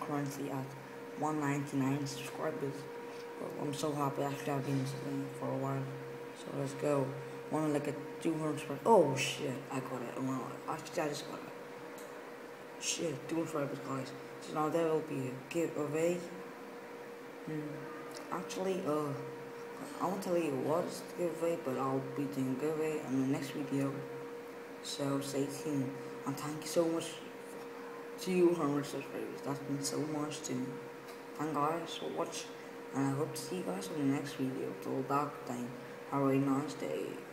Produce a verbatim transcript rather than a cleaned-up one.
currently at one ninety-nine subscribers. But I'm so happy actually I've been sitting for a while. So let's go. Wanna look at two hundred subscribers. Oh shit, I got it. Wow. Actually, I just got it. Shit, two hundred subscribers, guys. So now there will be a giveaway. Hmm. Actually, uh, I won't tell you what is the giveaway, but I'll be doing a giveaway in the next video. So stay tuned. And thank you so much for two hundred subscribers. That's been so much to me. Thank guys for watching. And I hope to see you guys in the next video. Till that time, have a nice day.